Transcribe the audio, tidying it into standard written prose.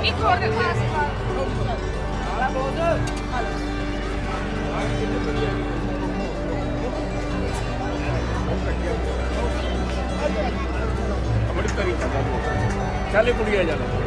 ਇੱਕ ਹੋਰ ਦੇਖੋ ਆਲਾ ਬੋਲ ਬੜੀ ਤਰੀਕਾ ਚੱਲ ਕੁੜੀਆ ਜਾ